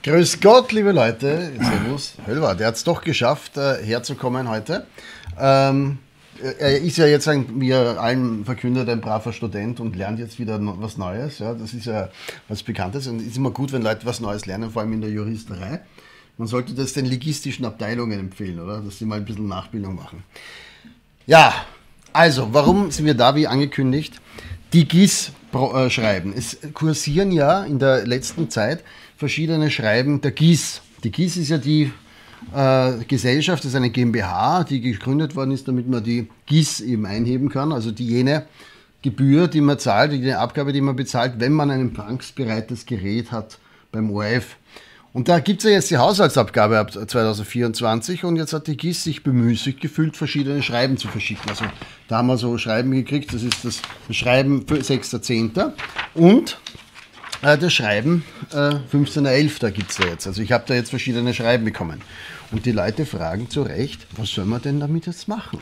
Grüß Gott, liebe Leute. Servus. Höllwer, der hat es doch geschafft, herzukommen heute. Er ist ja jetzt, wie er allen verkündet, ein braver Student und lernt jetzt wieder was Neues. Ja, das ist ja was Bekanntes und es ist immer gut, wenn Leute was Neues lernen, vor allem in der Juristerei. Man sollte das den ligistischen Abteilungen empfehlen, oder? Dass sie mal ein bisschen Nachbildung machen. Ja, also, warum sind wir da, wie angekündigt? Die GIS schreiben. Es kursieren ja in der letzten Zeit verschiedene Schreiben der GIS. Die GIS ist ja die Gesellschaft, das ist eine GmbH, die gegründet worden ist, damit man die GIS eben einheben kann, also jene Gebühr, die man zahlt, die Abgabe, die man bezahlt, wenn man ein empfangsbereites Gerät hat beim ORF. Und da gibt es ja jetzt die Haushaltsabgabe ab 2024 und jetzt hat die GIS sich bemüßigt gefühlt, verschiedene Schreiben zu verschicken. Also da haben wir so Schreiben gekriegt, das ist das Schreiben für 6.10. und das Schreiben 15.11. gibt es da jetzt. Also ich habe da jetzt verschiedene Schreiben bekommen. Und die Leute fragen zu Recht, was soll man denn damit jetzt machen?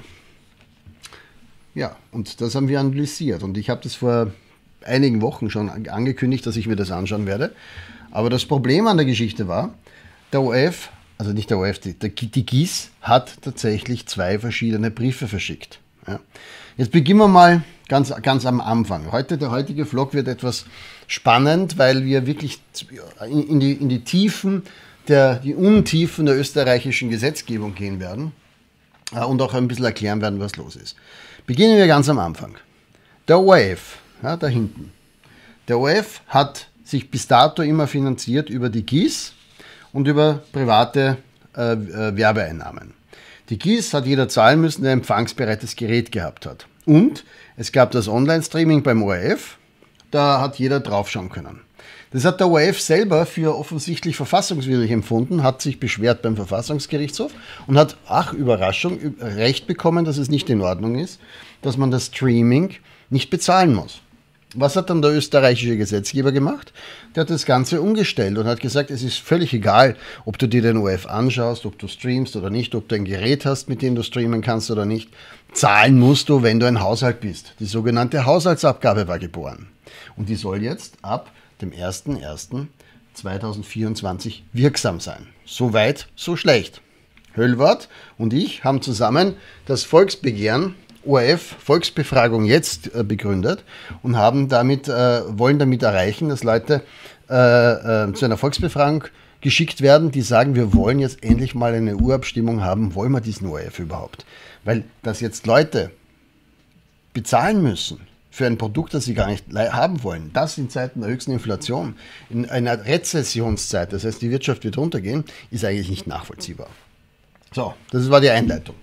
Ja, und das haben wir analysiert. Und ich habe das vor einigen Wochen schon angekündigt, dass ich mir das anschauen werde. Aber das Problem an der Geschichte war, der ORF, also nicht der ORF, die GIS hat tatsächlich 2 verschiedene Briefe verschickt. Ja. Jetzt beginnen wir mal ganz am Anfang. Der heutige Vlog wird etwas spannend, weil wir wirklich in die Tiefen, die Untiefen der österreichischen Gesetzgebung gehen werden und auch ein bisschen erklären werden, was los ist. Beginnen wir ganz am Anfang. Der ORF, ja, da hinten. Der ORF hat sich bis dato immer finanziert über die GIS und über private Werbeeinnahmen. Die GIS hat jeder zahlen müssen, der ein empfangsbereites Gerät gehabt hat. Und es gab das Online-Streaming beim ORF, da hat jeder draufschauen können. Das hat der ORF selber für offensichtlich verfassungswidrig empfunden, hat sich beschwert beim Verfassungsgerichtshof und hat, ach Überraschung, Recht bekommen, dass es nicht in Ordnung ist, dass man das Streaming nicht bezahlen muss. Was hat dann der österreichische Gesetzgeber gemacht? Der hat das Ganze umgestellt und hat gesagt, es ist völlig egal, ob du dir den ORF anschaust, ob du streamst oder nicht, ob du ein Gerät hast, mit dem du streamen kannst oder nicht. Zahlen musst du, wenn du ein Haushalt bist. Die sogenannte Haushaltsabgabe war geboren. Und die soll jetzt ab dem 01.01.2024 wirksam sein. So weit, so schlecht. Höllwart und ich haben zusammen das Volksbegehren ORF Volksbefragung jetzt begründet und wollen damit erreichen, dass Leute zu einer Volksbefragung geschickt werden, die sagen, wir wollen jetzt endlich mal eine Urabstimmung haben, wollen wir diesen ORF überhaupt? Weil dass jetzt Leute bezahlen müssen für ein Produkt, das sie gar nicht haben wollen, das in Zeiten der höchsten Inflation, in einer Rezessionszeit, das heißt die Wirtschaft wird runtergehen, ist eigentlich nicht nachvollziehbar. So, das war die Einleitung.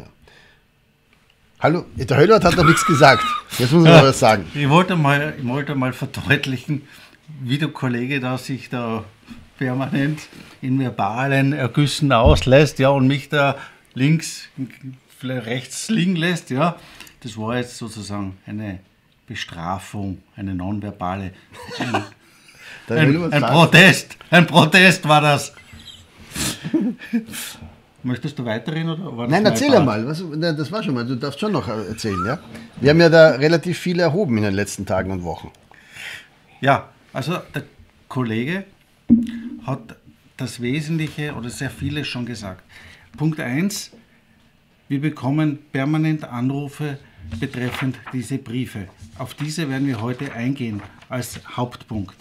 Hallo, der Höllwart hat noch nichts gesagt. Jetzt muss er noch was sagen. Ich wollte mal verdeutlichen, wie der Kollege da sich da permanent in verbalen Ergüssen auslässt, ja, und mich da links, vielleicht rechts liegen lässt, ja. Das war jetzt sozusagen eine Bestrafung, eine nonverbale, ein Protest war das. Möchtest du weiterreden? Oder nein, erzähl einmal. Das war schon mal. Du darfst schon noch erzählen. Ja? Wir haben ja da relativ viel erhoben in den letzten Tagen und Wochen. Ja, also der Kollege hat das Wesentliche oder sehr vieles schon gesagt. Punkt 1, wir bekommen permanent Anrufe betreffend diese Briefe. Auf diese werden wir heute eingehen als Hauptpunkt.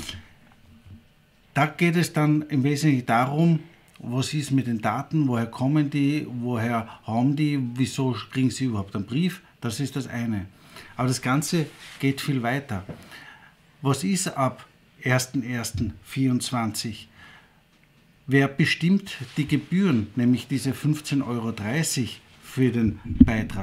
Da geht es dann im Wesentlichen darum, was ist mit den Daten, woher kommen die, woher haben die, wieso kriegen sie überhaupt einen Brief, das ist das eine. Aber das Ganze geht viel weiter. Was ist ab 01.01.2024? Wer bestimmt die Gebühren, nämlich diese 15,30 Euro für den Beitrag?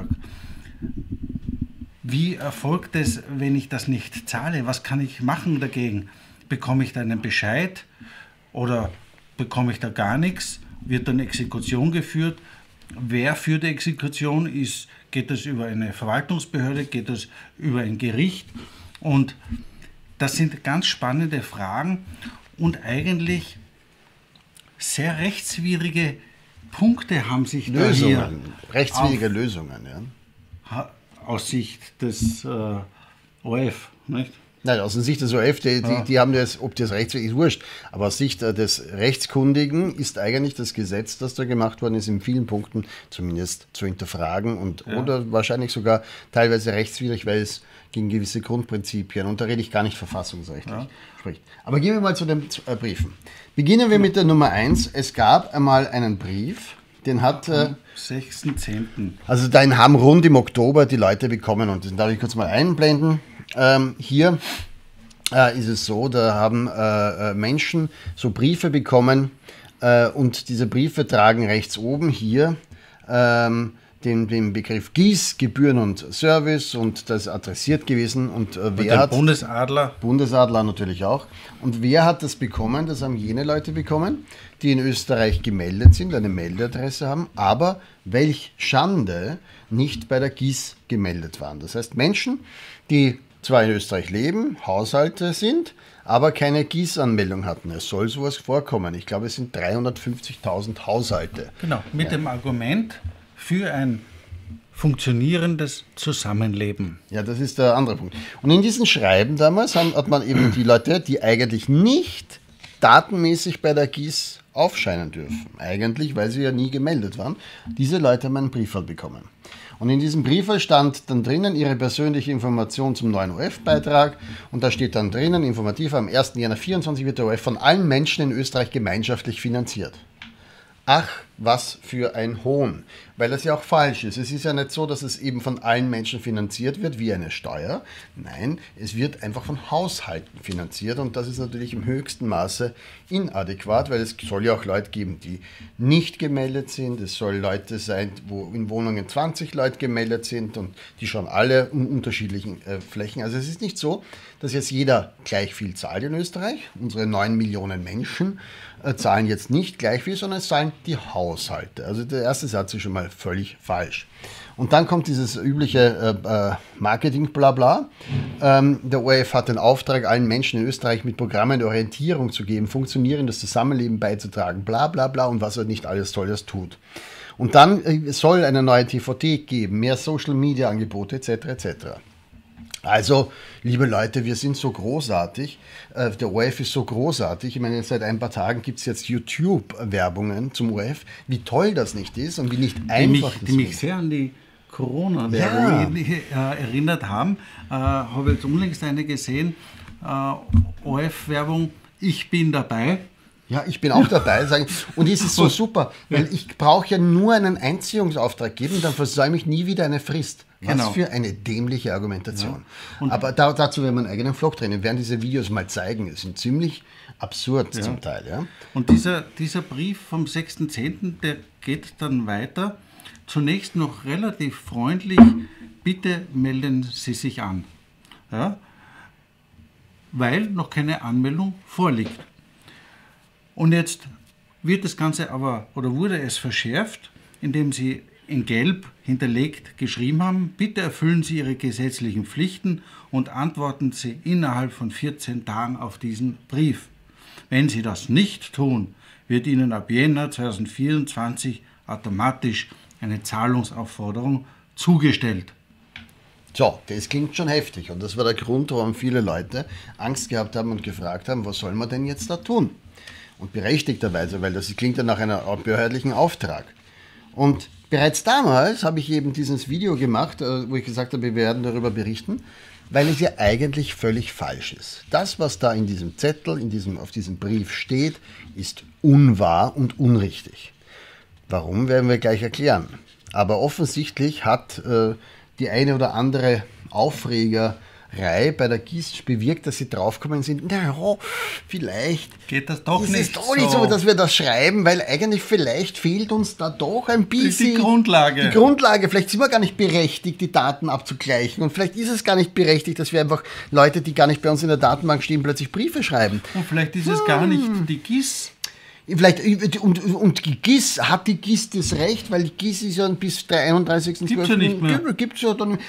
Wie erfolgt es, wenn ich das nicht zahle? Was kann ich machen dagegen? Bekomme ich da einen Bescheid oder bekomme ich da gar nichts, wird dann Exekution geführt. Wer führt die Exekution? Geht das über eine Verwaltungsbehörde, geht das über ein Gericht? Und das sind ganz spannende Fragen und eigentlich sehr rechtswidrige Punkte haben sich Lösungen, da hier rechtswidrige Lösungen, ja. Aus Sicht des ORF, nicht? Nein, aus der Sicht des ORF, die haben das, ob das Rechtsweg ist, wurscht. Aber aus Sicht des Rechtskundigen ist eigentlich das Gesetz, das da gemacht worden ist, in vielen Punkten zumindest zu hinterfragen oder wahrscheinlich sogar teilweise rechtswidrig, weil es gegen gewisse Grundprinzipien, und da rede ich gar nicht verfassungsrechtlich, spricht. Aber gehen wir mal zu den Briefen. Beginnen wir mit der Nummer 1. Es gab einmal einen Brief, den hat... 6.10. Also den haben rund im Oktober die Leute bekommen, und den darf ich kurz mal einblenden. Hier ist es so, da haben Menschen so Briefe bekommen, und diese Briefe tragen rechts oben hier den Begriff GIS, Gebühren und Service, und das ist adressiert gewesen. Und wer hat... Bundesadler. Bundesadler natürlich auch. Und wer hat das bekommen? Das haben jene Leute bekommen, die in Österreich gemeldet sind, eine Meldeadresse haben, aber welch Schande, nicht bei der GIS gemeldet waren. Das heißt Menschen, die zwar in Österreich leben, Haushalte sind, aber keine GIS-Anmeldung hatten. Es soll sowas vorkommen. Ich glaube, es sind 350.000 Haushalte. Genau, mit dem Argument für ein funktionierendes Zusammenleben. Ja, das ist der andere Punkt. Und in diesem Schreiben damals hat man eben die Leute, die eigentlich nicht datenmäßig bei der GIS aufscheinen dürfen, eigentlich, weil sie ja nie gemeldet waren, diese Leute haben einen Briefwahl bekommen. Und in diesem Briefwahl stand dann drinnen ihre persönliche Information zum neuen ORF-Beitrag, und da steht dann drinnen, informativ, am 1. Jänner 24 wird der ORF von allen Menschen in Österreich gemeinschaftlich finanziert. Ach, was für ein Hohn, weil das ja auch falsch ist. Es ist ja nicht so, dass es eben von allen Menschen finanziert wird, wie eine Steuer. Nein, es wird einfach von Haushalten finanziert, und das ist natürlich im höchsten Maße inadäquat, weil es soll ja auch Leute geben, die nicht gemeldet sind. Es soll Leute sein, wo in Wohnungen 20 Leute gemeldet sind, und die schon alle in unterschiedlichen Flächen. Also es ist nicht so, dass jetzt jeder gleich viel zahlt in Österreich. Unsere 9 Millionen Menschen zahlen jetzt nicht gleich viel, sondern es zahlen die Haushalte. Also der erste Satz ist schon mal völlig falsch. Und dann kommt dieses übliche Marketing-Blabla. Der ORF hat den Auftrag, allen Menschen in Österreich mit Programmen der Orientierung zu geben, funktionierendes Zusammenleben beizutragen, bla bla bla, und was er nicht alles Tolles tut. Und dann soll eine neue TVT geben, mehr Social-Media-Angebote etc. etc. Also, liebe Leute, wir sind so großartig, der ORF ist so großartig, ich meine, seit ein paar Tagen gibt es jetzt YouTube-Werbungen zum ORF, wie toll das nicht ist und wie nicht einfach das ist. Die mich sehr an die Corona-Werbung erinnert haben, habe jetzt unlängst eine gesehen, ORF-Werbung, ich bin dabei. Ja, ich bin auch dabei. Und es ist so super, weil ich brauche ja nur einen Einziehungsauftrag geben, dann versäume ich nie wieder eine Frist. Was für eine dämliche Argumentation. Ja. Aber dazu werden wir einen eigenen Vlog drehen. Wir werden diese Videos mal zeigen. Es sind ziemlich absurd zum Teil. Ja. Und dieser Brief vom 6.10., der geht dann weiter. Zunächst noch relativ freundlich, bitte melden Sie sich an. Ja? Weil noch keine Anmeldung vorliegt. Und jetzt wird das Ganze wurde es verschärft, indem Sie in Gelb hinterlegt geschrieben haben, bitte erfüllen Sie Ihre gesetzlichen Pflichten und antworten Sie innerhalb von 14 Tagen auf diesen Brief. Wenn Sie das nicht tun, wird Ihnen ab Jänner 2024 automatisch eine Zahlungsaufforderung zugestellt. So, das klingt schon heftig, und das war der Grund, warum viele Leute Angst gehabt haben und gefragt haben, was soll man denn jetzt da tun? Und berechtigterweise, weil das klingt ja nach einem behördlichen Auftrag. Und bereits damals habe ich eben dieses Video gemacht, wo ich gesagt habe, wir werden darüber berichten, weil es ja eigentlich völlig falsch ist. Das, was da in diesem Zettel, auf diesem Brief steht, ist unwahr und unrichtig. Warum, werden wir gleich erklären. Aber offensichtlich hat die eine oder andere Aufregerei bei der GIS bewirkt, dass sie draufgekommen sind, naja, vielleicht geht das doch ist nicht es doch nicht so, dass wir das schreiben, weil eigentlich vielleicht fehlt uns da doch ein bisschen die Grundlage. Die Grundlage. Vielleicht sind wir gar nicht berechtigt, die Daten abzugleichen, und vielleicht ist es gar nicht berechtigt, dass wir einfach Leute, die gar nicht bei uns in der Datenbank stehen, plötzlich Briefe schreiben. Und vielleicht ist es gar nicht die GIS. Vielleicht, und die GIS, hat die GIS das Recht, weil die GIS ist ja bis 31.12. Gibt es ja nicht mehr. Gibt's ja dann,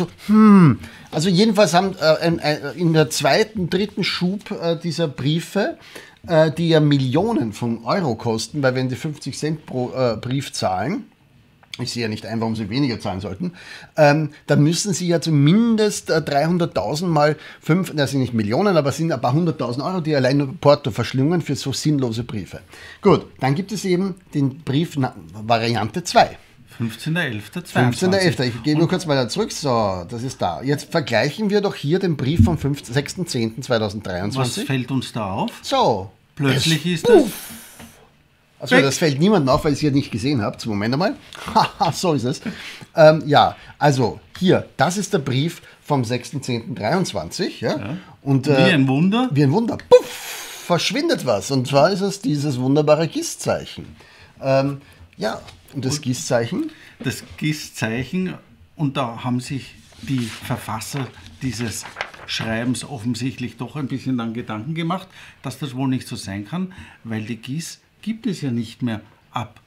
also jedenfalls haben in der zweiten, dritten Schub dieser Briefe, die ja Millionen von Euro kosten, weil wenn die 50 Cent pro Brief zahlen, ich sehe ja nicht ein, warum Sie weniger zahlen sollten, dann müssen Sie ja zumindest 300.000 mal 5, das sind nicht Millionen, aber es sind ein paar 100.000 Euro, die allein nur Porto verschlungen für so sinnlose Briefe. Gut, dann gibt es eben den Brief Variante 2. 15.11.22. 15.11. Ich gehe nur kurz mal zurück. So, das ist da. Jetzt vergleichen wir doch hier den Brief vom 6.10.2023. Was fällt uns da auf? So. Plötzlich ist das... Also das fällt niemandem auf, weil ihr es ja nicht gesehen habt. Moment einmal. Haha, so ist es. Ja, also hier, das ist der Brief vom 6.10.23. Ja? Und, wie ein Wunder. Wie ein Wunder. Puff, verschwindet was. Und zwar ist es dieses wunderbare GIS-Zeichen. Ja, und das GIS-Zeichen? Das GIS-Zeichen, und da haben sich die Verfasser dieses Schreibens offensichtlich doch ein bisschen dann Gedanken gemacht, dass das wohl nicht so sein kann, weil die GIS gibt es ja nicht mehr ab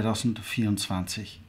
2024.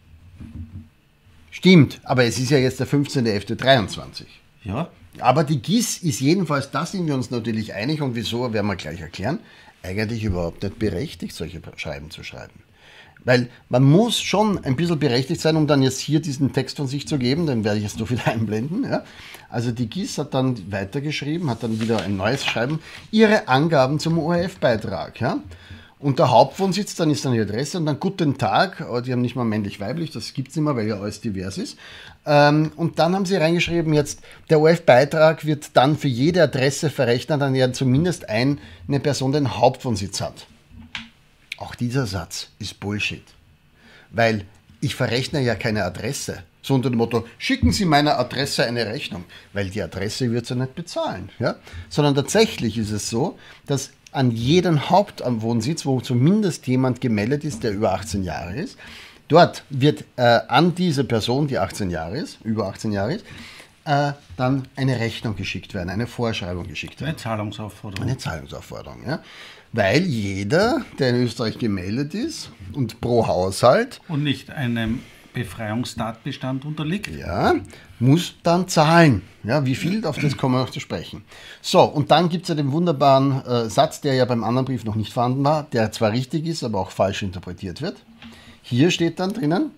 Stimmt, aber es ist ja jetzt der 15.11.23. Ja. Aber die GIS ist jedenfalls, da sind wir uns natürlich einig und wieso, werden wir gleich erklären, eigentlich überhaupt nicht berechtigt, solche Schreiben zu schreiben. Weil man muss schon ein bisschen berechtigt sein, um dann jetzt hier diesen Text von sich zu geben, den werde ich jetzt so viel einblenden. Ja. Also die GIS hat dann weitergeschrieben, hat dann wieder ein neues Schreiben, ihre Angaben zum ORF-Beitrag. Ja. Und der Hauptwohnsitz, dann ist dann die Adresse und dann guten Tag, aber die haben nicht mal männlich-weiblich, das gibt es nicht mehr, weil ja alles divers ist. Und dann haben sie reingeschrieben, jetzt der ORF-Beitrag wird dann für jede Adresse verrechnet, an der zumindest eine Person den Hauptwohnsitz hat. Auch dieser Satz ist Bullshit, weil ich verrechne ja keine Adresse. So unter dem Motto, schicken Sie meiner Adresse eine Rechnung, weil die Adresse wird sie nicht bezahlen. Ja? Sondern tatsächlich ist es so, dass an jeden Hauptwohnsitz, wo zumindest jemand gemeldet ist, der über 18 Jahre ist, dort wird an diese Person, die 18 Jahre ist, über 18 Jahre ist, dann eine Rechnung geschickt werden, eine Vorschreibung geschickt werden. Eine Zahlungsaufforderung. Eine Zahlungsaufforderung, ja. Weil jeder, der in Österreich gemeldet ist und pro Haushalt und nicht einem Befreiungstatbestand unterliegt, ja, muss dann zahlen. Ja, wie viel, auf das kommen wir noch zu sprechen. So, und dann gibt es ja den wunderbaren Satz, der ja beim anderen Brief noch nicht vorhanden war, der zwar richtig ist, aber auch falsch interpretiert wird. Hier steht dann drinnen,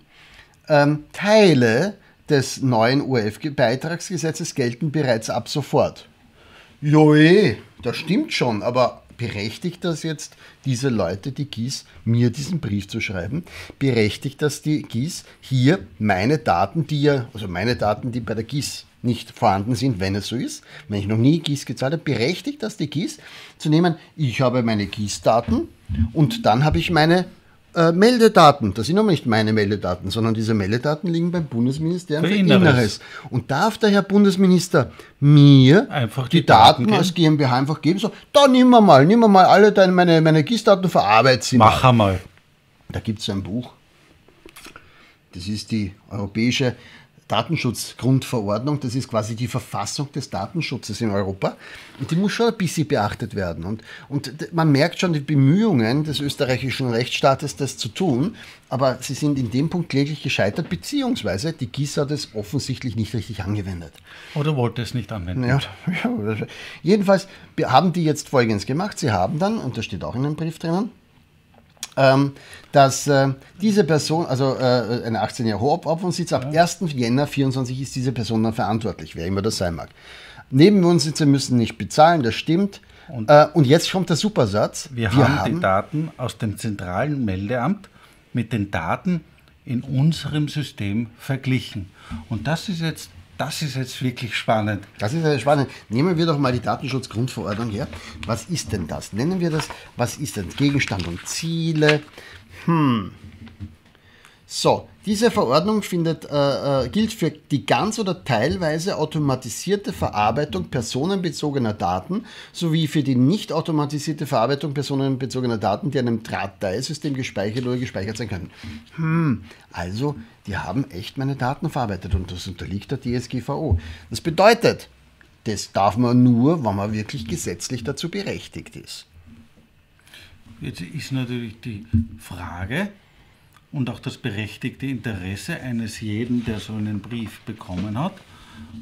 Teile des neuen ORF-Beitragsgesetzes gelten bereits ab sofort. Joe, das stimmt schon, aber berechtigt das jetzt diese Leute, die GIS, mir diesen Brief zu schreiben? Berechtigt das die GIS, hier meine Daten, die bei der GIS nicht vorhanden sind, wenn es so ist, wenn ich noch nie GIS gezahlt habe, berechtigt das die GIS zu nehmen, ich habe meine GIS-Daten und dann habe ich meine Meldedaten, das sind aber nicht meine Meldedaten, sondern diese Meldedaten liegen beim Bundesministerium für Inneres. Und darf der Herr Bundesminister mir einfach die Daten als GmbH einfach geben? So, da nimm mal alle meine GIS-Daten, verarbeitet sie mal. Mach einmal. Da gibt es ein Buch, das ist die Europäische Datenschutzgrundverordnung, das ist quasi die Verfassung des Datenschutzes in Europa und die muss schon ein bisschen beachtet werden. Und man merkt schon die Bemühungen des österreichischen Rechtsstaates, das zu tun, aber sie sind in dem Punkt kläglich gescheitert, beziehungsweise die GIS hat es offensichtlich nicht richtig angewendet. Oder wollte es nicht anwenden. Ja, jedenfalls haben die jetzt Folgendes gemacht, sie haben dann, und das steht auch in dem Brief drinnen, dass diese Person, also eine 18 Jahre Hauptwohnsitz, ab 1. Jänner 24 ist diese Person dann verantwortlich, wer immer das sein mag. Nebenwohnsitze müssen nicht bezahlen, das stimmt. Und jetzt kommt der Supersatz. Wir haben die Daten aus dem zentralen Meldeamt mit den Daten in unserem System verglichen. Und das ist jetzt wirklich spannend. Das ist spannend. Nehmen wir doch mal die Datenschutzgrundverordnung her. Was ist denn das? Nennen wir das, was ist denn Gegenstand und Ziele? So, diese Verordnung gilt für die ganz oder teilweise automatisierte Verarbeitung personenbezogener Daten sowie für die nicht automatisierte Verarbeitung personenbezogener Daten, die in einem Dateisystem gespeichert oder gespeichert sein können. Also, die haben echt meine Daten verarbeitet und das unterliegt der DSGVO. Das bedeutet, das darf man nur, wenn man wirklich gesetzlich dazu berechtigt ist. Jetzt ist natürlich die Frage, und auch das berechtigte Interesse eines jeden, der so einen Brief bekommen hat,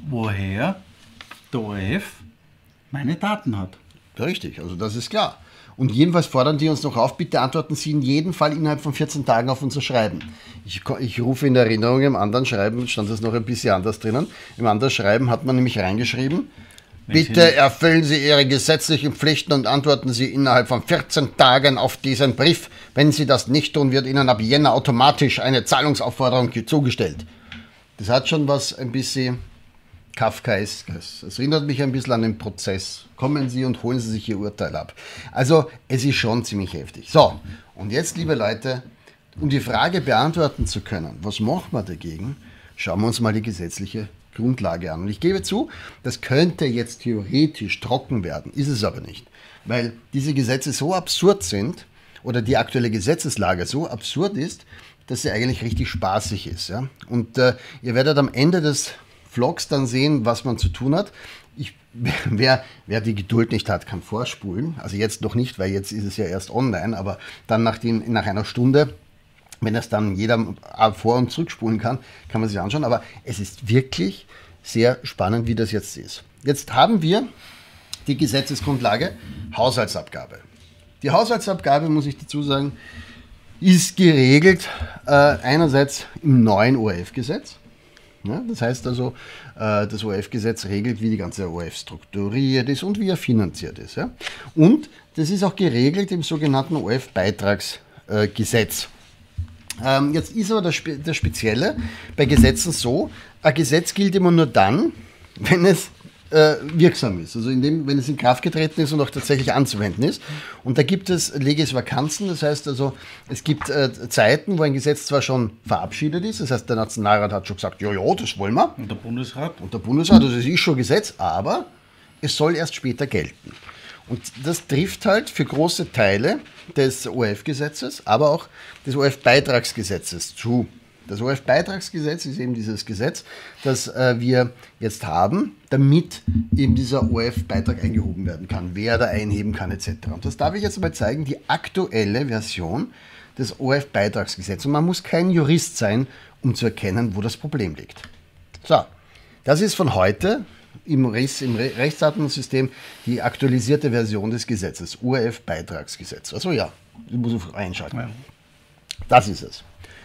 woher der ORF meine Daten hat. Richtig, also das ist klar. Und jedenfalls fordern die uns noch auf, bitte antworten Sie in jedem Fall innerhalb von 14 Tagen auf unser Schreiben. Ich rufe in Erinnerung, im anderen Schreiben stand das noch ein bisschen anders drinnen. Im anderen Schreiben hat man nämlich reingeschrieben, bitte erfüllen Sie Ihre gesetzlichen Pflichten und antworten Sie innerhalb von 14 Tagen auf diesen Brief. Wenn Sie das nicht tun, wird Ihnen ab Jänner automatisch eine Zahlungsaufforderung zugestellt. Das hat schon was ein bisschen Kafkaeskes. Es erinnert mich ein bisschen an den Prozess. Kommen Sie und holen Sie sich Ihr Urteil ab. Also es ist schon ziemlich heftig. So, und jetzt, liebe Leute, um die Frage beantworten zu können, was machen wir dagegen, schauen wir uns mal die gesetzliche Grundlage an. Und ich gebe zu, das könnte jetzt theoretisch trocken werden, ist es aber nicht. Weil diese Gesetze so absurd sind oder die aktuelle Gesetzeslage so absurd ist, dass sie eigentlich richtig spaßig ist. Ja? Und ihr werdet am Ende des Vlogs dann sehen, was man zu tun hat. Wer die Geduld nicht hat, kann vorspulen. Also jetzt noch nicht, weil jetzt ist es ja erst online, aber dann nach einer Stunde, wenn das dann jeder vor- und zurückspulen kann, kann man sich anschauen. Aber es ist wirklich sehr spannend, wie das jetzt ist. Jetzt haben wir die Gesetzesgrundlage Haushaltsabgabe. Die Haushaltsabgabe, muss ich dazu sagen, ist geregelt einerseits im neuen ORF-Gesetz. Ja, das heißt also, das ORF-Gesetz regelt, wie die ganze ORF strukturiert ist und wie er finanziert ist. Ja? Und das ist auch geregelt im sogenannten ORF-Beitragsgesetz. Jetzt ist aber das Spezielle bei Gesetzen so, ein Gesetz gilt immer nur dann, wenn es wirksam ist, also wenn es in Kraft getreten ist und auch tatsächlich anzuwenden ist. Und da gibt es Leges Vacanzen, das heißt also, es gibt Zeiten, wo ein Gesetz zwar schon verabschiedet ist, das heißt, der Nationalrat hat schon gesagt, ja, das wollen wir. Und der Bundesrat? Und der Bundesrat, also es ist schon Gesetz, aber es soll erst später gelten. Und das trifft halt für große Teile des ORF-Gesetzes, aber auch des ORF-Beitragsgesetzes zu. Das ORF-Beitragsgesetz ist eben dieses Gesetz, das wir jetzt haben, damit eben dieser ORF-Beitrag eingehoben werden kann, wer da einheben kann etc. Und das darf ich jetzt mal zeigen, die aktuelle Version des ORF-Beitragsgesetzes. Und man muss kein Jurist sein, um zu erkennen, wo das Problem liegt. So, das ist von heute im Rechtsdatenmensystem die aktualisierte Version des Gesetzes, ORF-Beitragsgesetz. Also ja, ich muss einschalten. Ja. Das ist es.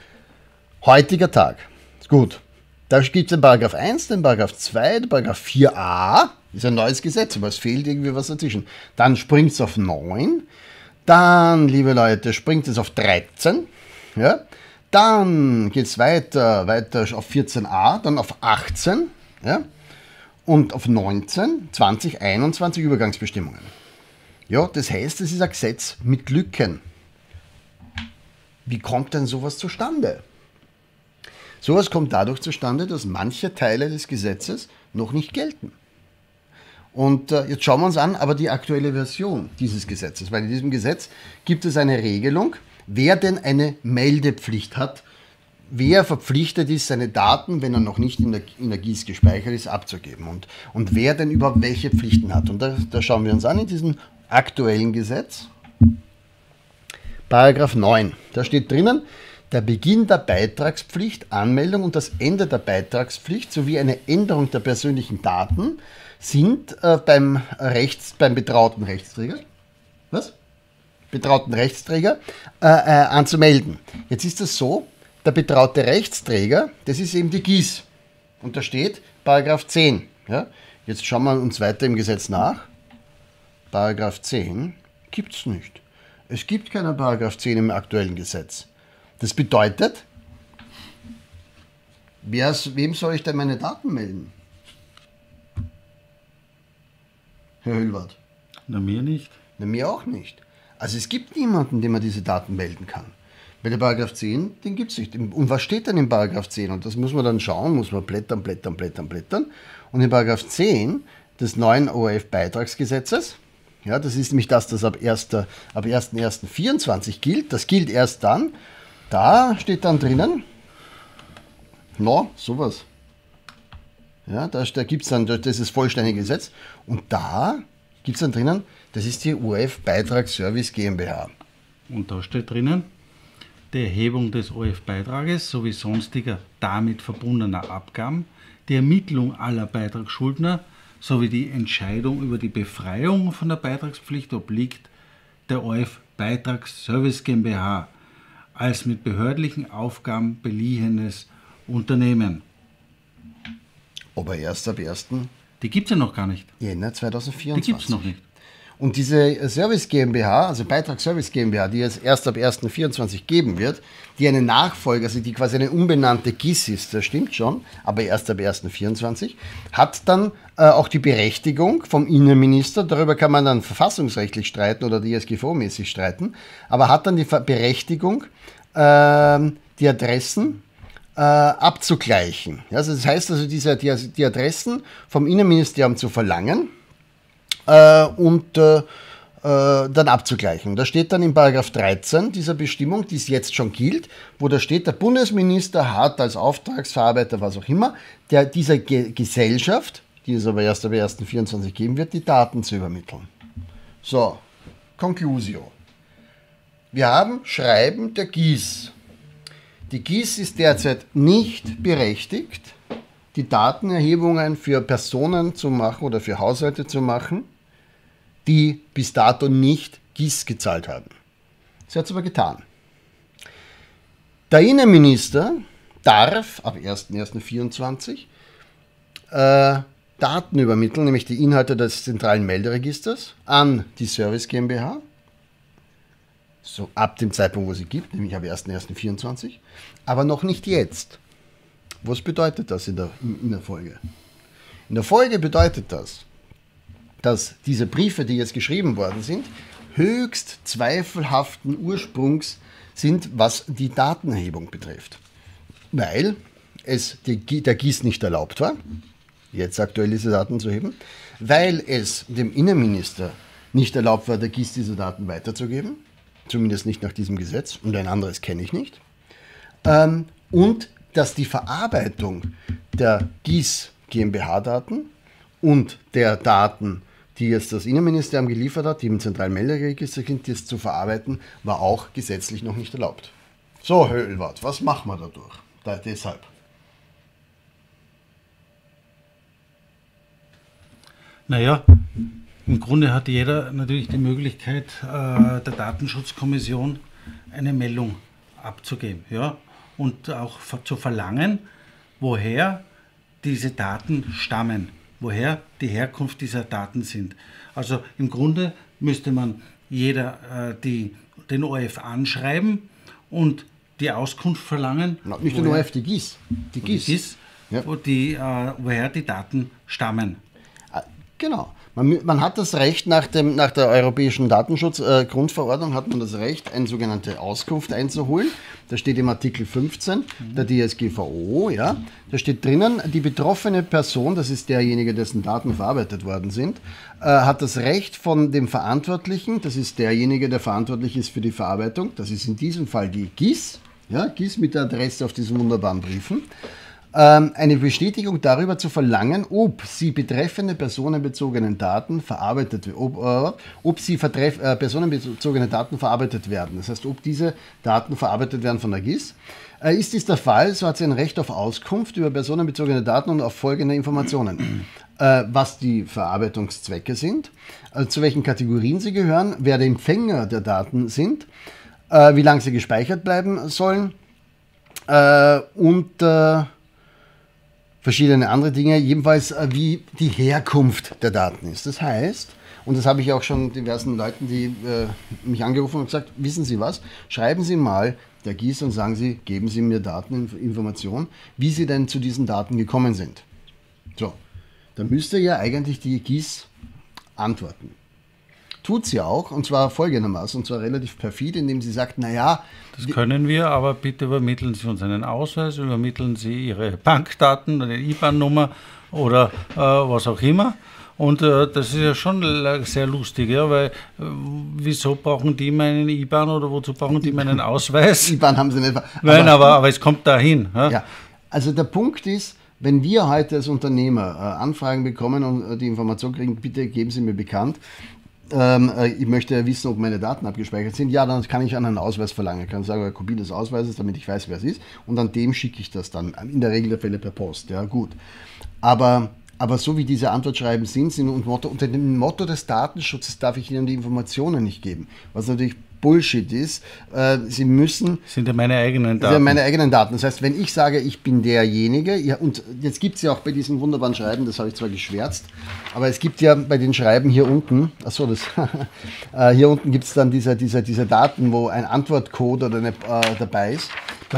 Heutiger Tag. Gut. Da gibt es den Paragraph 1, den Paragraph 2, den Paragraph 4a. Ist ein neues Gesetz, aber es fehlt irgendwie was dazwischen. Dann springt es auf 9. Dann, liebe Leute, springt es auf 13. Ja. Dann geht es weiter auf 14a, dann auf 18. Ja. Und auf 19, 20, 21 Übergangsbestimmungen. Ja, das heißt, es ist ein Gesetz mit Lücken. Wie kommt denn sowas zustande? Sowas kommt dadurch zustande, dass manche Teile des Gesetzes noch nicht gelten. Und jetzt schauen wir uns an, aber die aktuelle Version dieses Gesetzes, weil in diesem Gesetz gibt es eine Regelung, wer denn eine Meldepflicht hat, wer verpflichtet ist, seine Daten, wenn er noch nicht in der GIS gespeichert ist, abzugeben und wer denn überhaupt welche Pflichten hat. Und da schauen wir uns an in diesem aktuellen Gesetz. Paragraph 9, da steht drinnen, der Beginn der Beitragspflicht, Anmeldung und das Ende der Beitragspflicht sowie eine Änderung der persönlichen Daten sind beim betrauten Rechtsträger, anzumelden. Jetzt ist es so, der betraute Rechtsträger, das ist eben die GIS. Und da steht Paragraph 10. Ja? Jetzt schauen wir uns weiter im Gesetz nach. Paragraph 10 gibt es nicht. Es gibt keinen Paragraph 10 im aktuellen Gesetz. Das bedeutet, wem soll ich denn meine Daten melden? Herr Hüllwart? Na, mir nicht. Na, mir auch nicht. Also es gibt niemanden, dem man diese Daten melden kann. Weil der Paragraph 10, den gibt es nicht. Und was steht denn im Paragraph 10? Und das muss man dann schauen, muss man blättern. Und in Paragraph 10 des neuen ORF-Beitragsgesetzes, ja, das ist nämlich das ab 1.1.24 gilt, das gilt erst dann, da steht dann drinnen, sowas. Ja, da gibt es dann, das ist das vollständige Gesetz. Und da gibt es dann drinnen, das ist die ORF-Beitragsservice GmbH. Und da steht drinnen, die Erhebung des ORF-Beitrages sowie sonstiger damit verbundener Abgaben, die Ermittlung aller Beitragsschuldner sowie die Entscheidung über die Befreiung von der Beitragspflicht obliegt der ORF Beitragsservice GmbH als mit behördlichen Aufgaben beliehenes Unternehmen. Aber erst ab 1. Die gibt es ja noch gar nicht. Jänner Die 2024. gibt es noch nicht. Und diese Service GmbH, also Beitragsservice GmbH, die es erst ab 1.24 geben wird, die eine Nachfolge, also die quasi eine umbenannte GIS ist, das stimmt schon, aber erst ab 1.24, hat dann auch die Berechtigung vom Innenminister, darüber kann man dann verfassungsrechtlich streiten oder DSGVO-mäßig streiten, aber hat dann die Berechtigung, die Adressen abzugleichen. Ja, also das heißt also, die Adressen vom Innenministerium zu verlangen, und dann abzugleichen. Da steht dann in Paragraph 13 dieser Bestimmung, die es jetzt schon gilt, wo da steht, der Bundesminister hat als Auftragsverarbeiter, was auch immer, dieser Gesellschaft, die es aber erst ab 1.24 geben wird, die Daten zu übermitteln. So, Conclusio. Wir haben Schreiben der GIS. Die GIS ist derzeit nicht berechtigt, die Datenerhebungen für Personen zu machen oder für Haushalte zu machen, die bis dato nicht GIS gezahlt haben. Sie hat es aber getan. Der Innenminister darf ab 1.1.24 Daten übermitteln, nämlich die Inhalte des zentralen Melderegisters an die Service GmbH, so ab dem Zeitpunkt, wo sie gibt, nämlich ab 1.1.24, aber noch nicht jetzt. Was bedeutet das in der Folge? In der Folge bedeutet das, dass diese Briefe, die jetzt geschrieben worden sind, höchst zweifelhaften Ursprungs sind, was die Datenerhebung betrifft. Weil es der GIS nicht erlaubt war, jetzt aktuell diese Daten zu heben, weil es dem Innenminister nicht erlaubt war, der GIS diese Daten weiterzugeben, zumindest nicht nach diesem Gesetz, und ein anderes kenne ich nicht, und dass die Verarbeitung der GIS GmbH-Daten und der Daten, die jetzt das Innenministerium geliefert hat, die im zentralen Melderegister sind, das zu verarbeiten, war auch gesetzlich noch nicht erlaubt. So, Herr Ölwart, was machen wir dadurch? Deshalb. Naja, im Grunde hat jeder natürlich die Möglichkeit, der Datenschutzkommission eine Meldung abzugeben, ja, und auch zu verlangen, woher diese Daten stammen, woher die Herkunft dieser Daten sind. Also im Grunde müsste man jeder den ORF anschreiben und die Auskunft verlangen. Nicht den ORF, die GIS. Die GIS. Ja. Woher die Daten stammen. Genau. Man hat das Recht, nach der Europäischen Datenschutzgrundverordnung hat man das Recht, eine sogenannte Auskunft einzuholen. Da steht im Artikel 15 der DSGVO, ja, da steht drinnen, die betroffene Person, das ist derjenige, dessen Daten verarbeitet worden sind, hat das Recht von dem Verantwortlichen, das ist derjenige, der verantwortlich ist für die Verarbeitung, das ist in diesem Fall die GIS, ja, GIS mit der Adresse auf diesen wunderbaren Briefen, eine Bestätigung darüber zu verlangen, ob sie betreffende personenbezogenen Daten verarbeitet personenbezogene Daten verarbeitet werden. Das heißt, ob diese Daten verarbeitet werden von der GIS. Ist dies der Fall, so hat sie ein Recht auf Auskunft über personenbezogene Daten und auf folgende Informationen. Was die Verarbeitungszwecke sind, zu welchen Kategorien sie gehören, wer der Empfänger der Daten sind, wie lange sie gespeichert bleiben sollen und verschiedene andere Dinge, jedenfalls wie die Herkunft der Daten ist. Das heißt, und das habe ich auch schon diversen Leuten, die mich angerufen haben und gesagt, wissen Sie was, schreiben Sie mal der GIS und sagen Sie, geben Sie mir Dateninformationen, wie Sie denn zu diesen Daten gekommen sind. So, dann müsste ja eigentlich die GIS antworten. Tut sie auch, und zwar folgendermaßen, und zwar relativ perfid, indem sie sagt, naja... Das können wir, aber bitte übermitteln Sie uns einen Ausweis, übermitteln Sie Ihre Bankdaten, eine IBAN-Nummer oder was auch immer. Und das ist ja schon sehr lustig, ja, weil wieso brauchen die meinen IBAN oder wozu brauchen die meinen Ausweis? IBAN haben sie nicht. Nein, aber es kommt dahin. Ja? Ja, also der Punkt ist, wenn wir heute als Unternehmer Anfragen bekommen und die Information kriegen, bitte geben Sie mir bekannt, ich möchte ja wissen, ob meine Daten abgespeichert sind, ja, dann kann ich einen Ausweis verlangen. Ich kann sagen, eine Kopie des Ausweises, damit ich weiß, wer es ist, und an dem schicke ich das dann, in der Regel der Fälle per Post, ja, gut. Aber Aber so wie diese Antwortschreiben sind unter dem Motto des Datenschutzes darf ich Ihnen die Informationen nicht geben. Was natürlich Bullshit ist. Sie müssen... Sind ja meine eigenen Daten. Das sind meine eigenen Daten. Das heißt, wenn ich sage, ich bin derjenige, ja, und jetzt gibt es ja auch bei diesen wunderbaren Schreiben, das habe ich zwar geschwärzt, aber es gibt ja bei den Schreiben hier unten, hier unten gibt es dann diese Daten, wo ein Antwortcode oder dabei ist.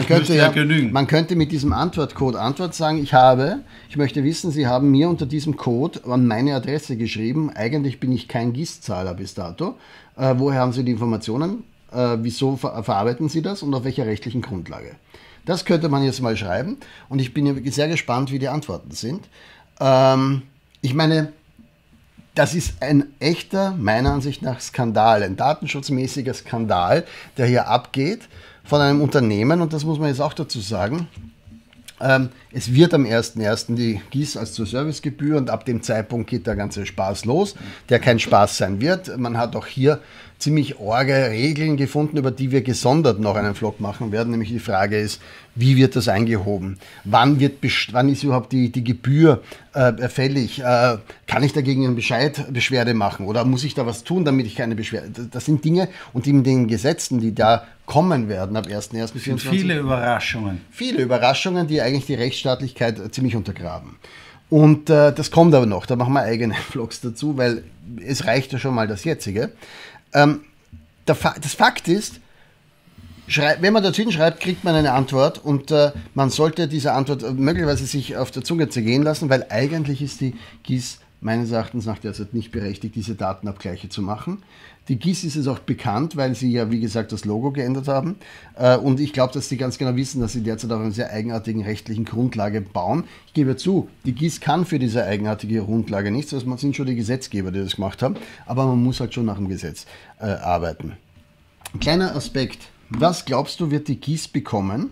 Man könnte mit diesem Antwortcode sagen, ich möchte wissen, Sie haben mir unter diesem Code an meine Adresse geschrieben, eigentlich bin ich kein GIS-Zahler bis dato. Woher haben Sie die Informationen? Wieso verarbeiten Sie das und auf welcher rechtlichen Grundlage? Das könnte man jetzt mal schreiben und ich bin sehr gespannt, wie die Antworten sind. Ich meine, das ist ein echter, meiner Ansicht nach, Skandal, ein datenschutzmäßiger Skandal, der hier abgeht von einem Unternehmen, und das muss man jetzt auch dazu sagen. Es wird am 1.1. die GIS als zur Servicegebühr, und ab dem Zeitpunkt geht der ganze Spaß los, der kein Spaß sein wird. Man hat auch hier ziemlich arge Regeln gefunden, über die wir gesondert noch einen Vlog machen werden. Nämlich die Frage ist, wie wird das eingehoben? Wann ist überhaupt die Gebühr fällig? Kann ich dagegen eine Beschwerde machen? Oder muss ich da was tun, damit ich keine Beschwerde... Das sind Dinge, und in den Gesetzen, die da kommen werden ab 1.1.24. Viele Überraschungen. Viele Überraschungen, die eigentlich die Rechtsstaatlichkeit ziemlich untergraben. Und das kommt aber noch, da machen wir eigene Vlogs dazu, weil es reicht ja schon mal das jetzige. Das Fakt ist, wenn man dazwischen schreibt, kriegt man eine Antwort, und man sollte diese Antwort möglicherweise sich auf der Zunge zergehen lassen, weil eigentlich ist die GIS meines Erachtens nach derzeit nicht berechtigt, diese Datenabgleiche zu machen. Die GIS ist es auch bekannt, weil sie ja, wie gesagt, das Logo geändert haben. Und ich glaube, dass sie ganz genau wissen, dass sie derzeit auf einer sehr eigenartigen rechtlichen Grundlage bauen. Ich gebe zu, die GIS kann für diese eigenartige Grundlage nichts. Das sind schon die Gesetzgeber, die das gemacht haben. Aber man muss halt schon nach dem Gesetz arbeiten. Ein kleiner Aspekt. Was glaubst du, wird die GIS bekommen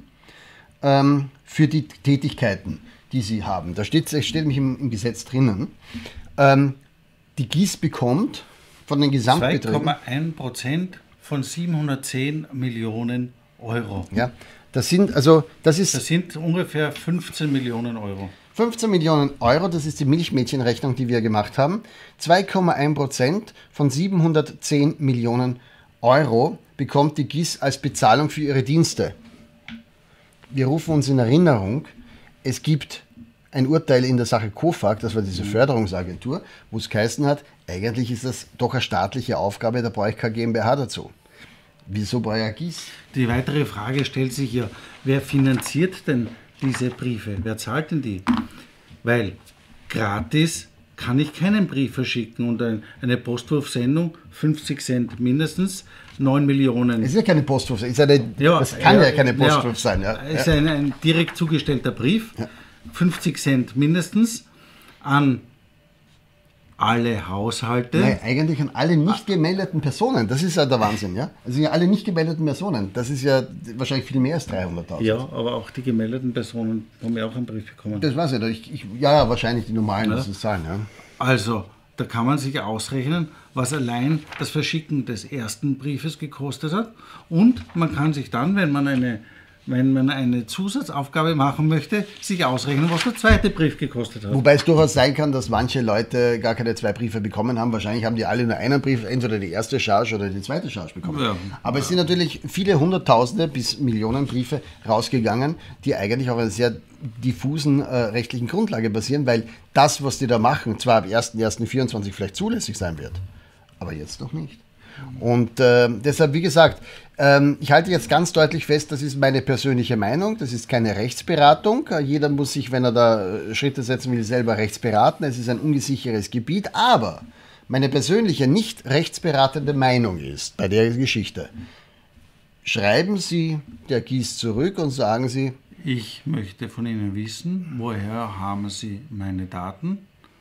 für die Tätigkeiten, die sie haben? Da steht nämlich im Gesetz drinnen. Die GIS bekommt von den Gesamtbeträgen 2,1% von 710 Millionen Euro. Ja, das sind ungefähr 15 Millionen Euro. 15 Millionen Euro, das ist die Milchmädchenrechnung, die wir gemacht haben. 2,1% von 710 Millionen Euro bekommt die GIS als Bezahlung für ihre Dienste. Wir rufen uns in Erinnerung, es gibt ein Urteil in der Sache COFAG, das war diese Förderungsagentur, wo es geheißen hat, eigentlich ist das doch eine staatliche Aufgabe, da brauche ich keine GmbH dazu. Wieso brauche ich eine GIS? Die weitere Frage stellt sich ja, wer finanziert denn diese Briefe? Wer zahlt denn die? Weil gratis kann ich keinen Brief verschicken, und eine Postwurfsendung, 50 Cent mindestens, 9 Millionen. Es ist ja keine Postwurfsendung, das kann ja keine Postwurf sein. Ja. Es ist ein direkt zugestellter Brief, 50 Cent mindestens, an alle Haushalte. Nein, eigentlich an alle nicht gemeldeten Personen. Das ist ja der Wahnsinn, ja? Also ja, alle nicht gemeldeten Personen. Das ist ja wahrscheinlich viel mehr als 300.000. Ja, aber auch die gemeldeten Personen haben ja auch einen Brief bekommen. Das weiß ich. Ja, wahrscheinlich die normalen, ja. Das ist sein, ja. Also, da kann man sich ausrechnen, was allein das Verschicken des ersten Briefes gekostet hat. Und man kann sich dann, wenn man eine Zusatzaufgabe machen möchte, sich ausrechnen, was der zweite Brief gekostet hat. Wobei es durchaus sein kann, dass manche Leute gar keine 2 Briefe bekommen haben. Wahrscheinlich haben die alle nur einen Brief, entweder die erste Charge oder die zweite Charge bekommen. Ja. Aber es sind natürlich viele Hunderttausende bis Millionen Briefe rausgegangen, die eigentlich auf einer sehr diffusen rechtlichen Grundlage basieren, weil das, was die da machen, zwar ab 1.1.24 vielleicht zulässig sein wird, aber jetzt noch nicht. Und deshalb, wie gesagt, ich halte jetzt ganz deutlich fest, das ist meine persönliche Meinung, das ist keine Rechtsberatung. Jeder muss sich, wenn er da Schritte setzen will, selber rechtsberaten. Es ist ein ungesichertes Gebiet, aber meine persönliche, nicht rechtsberatende Meinung ist bei der Geschichte, schreiben Sie der GIS zurück und sagen Sie: Ich möchte von Ihnen wissen, woher haben Sie meine Daten?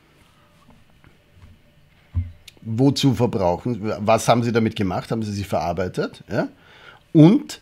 Wozu verbrauchen? Was haben Sie damit gemacht? Haben Sie sie verarbeitet? Ja? Und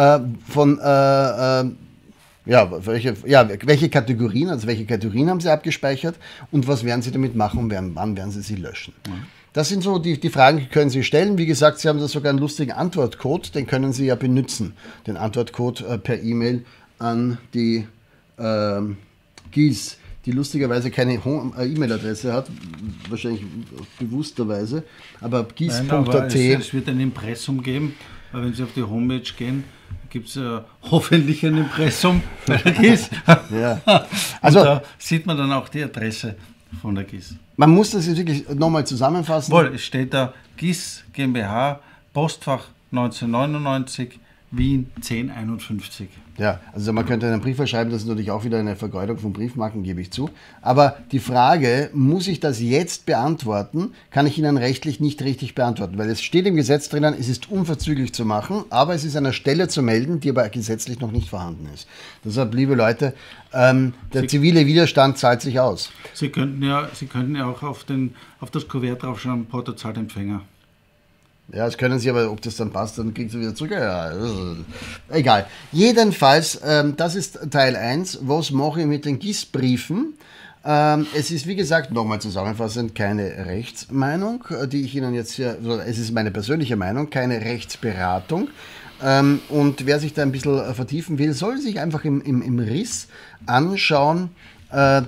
welche Kategorien, welche Kategorien haben Sie abgespeichert und was werden Sie damit machen und wann werden Sie sie löschen? Mhm. Das sind so die Fragen, die können Sie stellen. Wie gesagt, Sie haben da sogar einen lustigen Antwortcode, den können Sie ja benutzen. Den Antwortcode per E-Mail an die GIS. die lustigerweise keine E-Mail-Adresse hat, wahrscheinlich bewussterweise, aber gis.at. Es wird ein Impressum geben, weil wenn Sie auf die Homepage gehen, gibt es hoffentlich ein Impressum bei der GIS. Ja. Also da sieht man dann auch die Adresse von der GIS. Man muss das jetzt wirklich nochmal zusammenfassen. Wohl, es steht da GIS GmbH, Postfach 1999, Wien 1051. Ja, also man könnte einen Brief verschreiben, das ist natürlich auch wieder eine Vergeudung von Briefmarken, gebe ich zu. Aber die Frage, muss ich das jetzt beantworten, kann ich Ihnen rechtlich nicht richtig beantworten, weil es steht im Gesetz drinnen, es ist unverzüglich zu machen, aber es ist an einer Stelle zu melden, die aber gesetzlich noch nicht vorhanden ist. Deshalb, liebe Leute, der zivile Widerstand zahlt sich aus. Sie könnten ja auch auf das Kuvert draufschreiben, Portozahlempfänger. Ja, das können Sie, aber ob das dann passt, dann kriegen Sie wieder zurück. Ja, egal. Jedenfalls, das ist Teil 1. Was mache ich mit den GIS-Briefen? Es ist, wie gesagt, nochmal zusammenfassend, keine Rechtsmeinung, die ich Ihnen jetzt hier, es ist meine persönliche Meinung, keine Rechtsberatung. Und wer sich da ein bisschen vertiefen will, soll sich einfach im Riss anschauen, das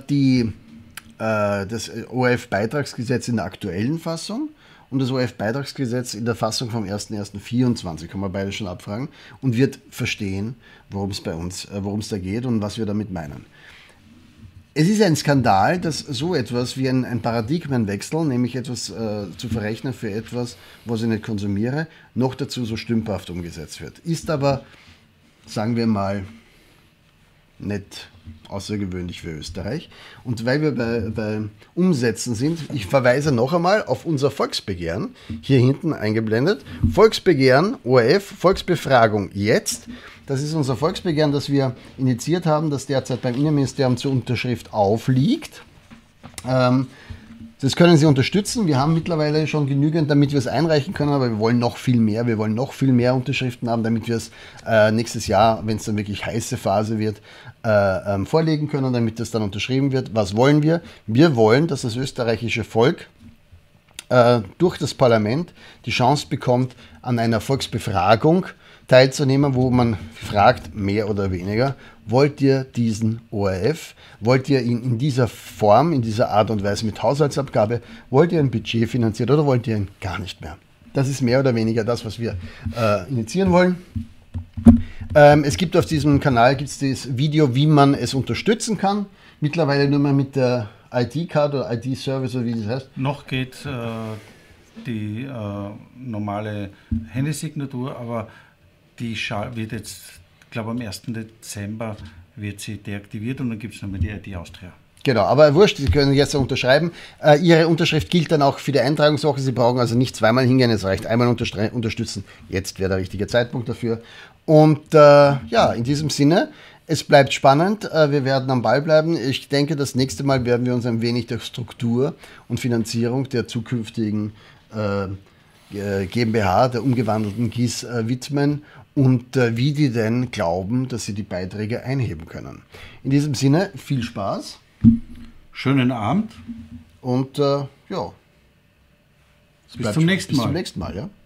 ORF-Beitragsgesetz in der aktuellen Fassung und das ORF-Beitragsgesetz in der Fassung vom 01.01.24, kann man beide schon abfragen, und wird verstehen, worum es da geht und was wir damit meinen. Es ist ein Skandal, dass so etwas wie ein Paradigmenwechsel, nämlich etwas zu verrechnen für etwas, was ich nicht konsumiere, noch dazu so stümperhaft umgesetzt wird. Ist aber, sagen wir mal, nicht außergewöhnlich für Österreich. Und weil wir bei Umsätzen sind, ich verweise noch einmal auf unser Volksbegehren, hier hinten eingeblendet. Volksbegehren, ORF, Volksbefragung jetzt. Das ist unser Volksbegehren, das wir initiiert haben, das derzeit beim Innenministerium zur Unterschrift aufliegt. Das können Sie unterstützen. Wir haben mittlerweile schon genügend, damit wir es einreichen können, aber wir wollen noch viel mehr. Wir wollen noch viel mehr Unterschriften haben, damit wir es nächstes Jahr, wenn es dann wirklich heiße Phase wird, vorlegen können, damit das dann unterschrieben wird. Was wollen wir? Wir wollen, dass das österreichische Volk durch das Parlament die Chance bekommt, an einer Volksbefragung teilzunehmen, wo man fragt, mehr oder weniger, wollt ihr diesen ORF, wollt ihr ihn in dieser Form, in dieser Art und Weise mit Haushaltsabgabe, wollt ihr ein Budget finanziert oder wollt ihr ihn gar nicht mehr? Das ist mehr oder weniger das, was wir initiieren wollen. Es gibt auf diesem Kanal das Video, wie man es unterstützen kann. Mittlerweile nur mal mit der ID-Card oder ID-Service oder wie das heißt. Noch geht die normale Handysignatur, aber die wird jetzt, ich glaube am 1. Dezember wird sie deaktiviert und dann gibt es nochmal die ID Austria. Genau, aber wurscht, Sie können jetzt unterschreiben. Ihre Unterschrift gilt dann auch für die Eintragungswoche. Sie brauchen also nicht zweimal hingehen, es reicht einmal unterstützen. Jetzt wäre der richtige Zeitpunkt dafür. Und ja, in diesem Sinne, es bleibt spannend. Wir werden am Ball bleiben. Ich denke, das nächste Mal werden wir uns ein wenig der Struktur und Finanzierung der zukünftigen GmbH, der umgewandelten GIS, widmen und wie die denn glauben, dass sie die Beiträge einheben können. In diesem Sinne, viel Spaß. Schönen Abend. Und ja. Bis zum nächsten Mal. Bis zum nächsten Mal, ja.